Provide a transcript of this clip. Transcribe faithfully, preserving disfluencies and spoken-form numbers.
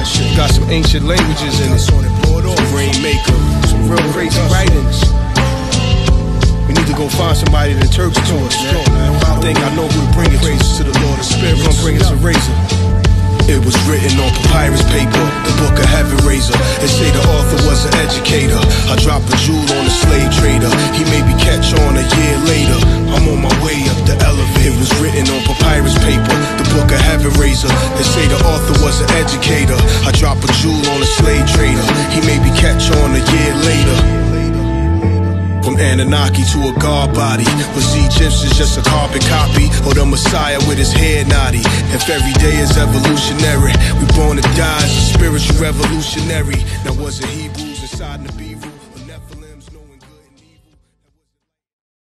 that shit. Got some ancient languages in it. Some rainmaker, some real crazy writings. We need to go find somebody to interpret to us, man. I think I know who to bring it to. To the Lord of Spirit, we're gonna bring us a Razah. It was written on papyrus paper, the book of heaven Razah. They say the author was an educator. I dropped a jewel on a slave trader. He made me catch on a year later. I'm on my way up the elevator. It was written on papyrus paper, the book of heaven Razah. They say the author was an educator. I dropped a jewel on a slave trader. He made me catch on a year later. From Anunnaki to a god body, was Egyptians just a carbon copy, or the Messiah with his hair naughty? If every day is evolutionary, we born to die as a spiritual revolutionary. Now was it Hebrew?